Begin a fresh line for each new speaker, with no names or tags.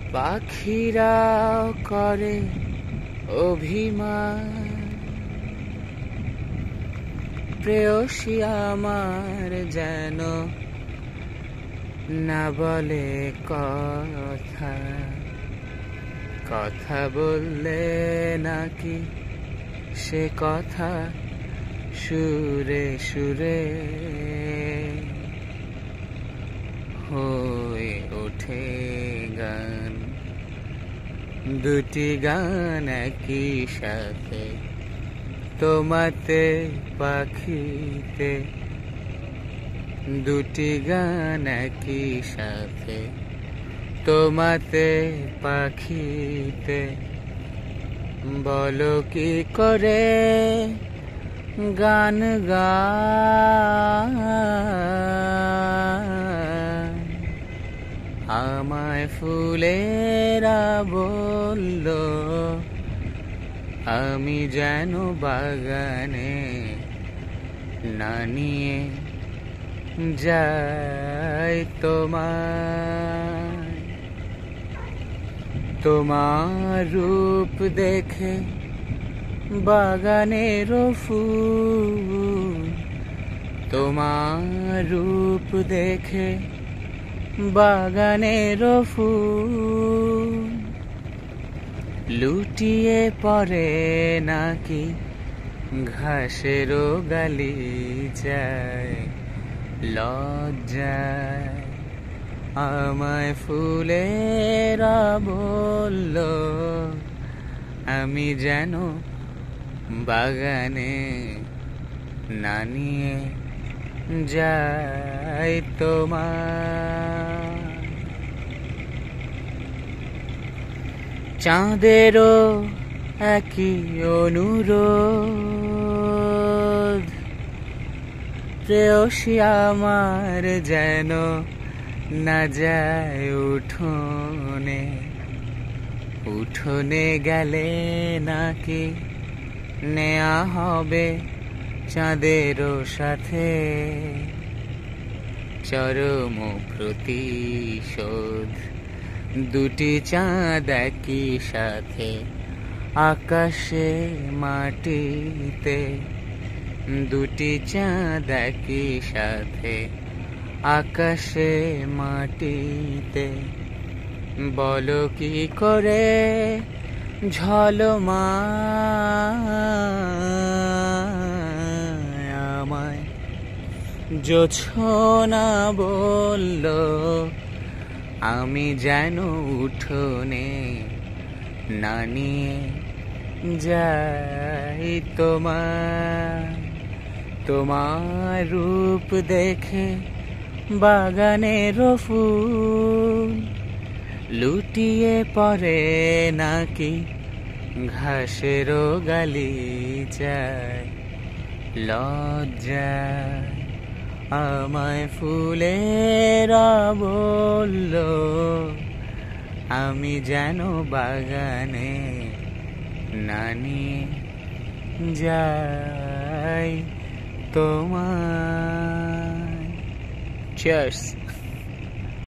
পাখিরাও করে অভিমান, প্রেয়সী আমার যেন না বলে কথা, কথা বললে নাকি সে কথা সুরে সুরে হয়ে ওঠে গান। দুটি গান একই সাথে, তোমাতে পাখিতে, দুটি গান একই সাথে, তোমাতে পাখিতে। বলো কি করে গান গায়, আমায় ফুলেরা বলল আমি যেন বাগানে না নিয়ে যাই তোমায়। তোমার রূপ দেখে বাগানের ফুল, তোমার রূপ দেখে বাগানের ফুল লুটিয়ে পড়ে নাকি ঘাসের গালিচায়। লজ্জায় আমায় ফুলেরা বলল আমি যেন বাগানে না নিয়ে যাই তোমার। চাঁদেরও একই অনুরোধ, প্রেয়সী আমার যেন না যায় উঠোনে, উঠোনে গেলে নাকি নেয়া হবে চাঁদেরও সাথে চরম প্রতিশোধ। দুটি চাঁদ একই সাথে, আকাশে মাটিতে, দুটি চাঁদ একই সাথে, আকাশে মাটিতে। বলো কি করে ঝলমায় আমায় জোছনা বলল আমি যেন উঠোনে না নিয়ে যাই তোমার। তোমার রূপ দেখে বাগানের ফুল লুটিয়ে পড়ে নাকি ঘাসের গালিচায়। লজ্জায় আমায় ফুলেরা বলল আমি যেন বাগানে না নিয়ে যাই তোমায়। Cheers.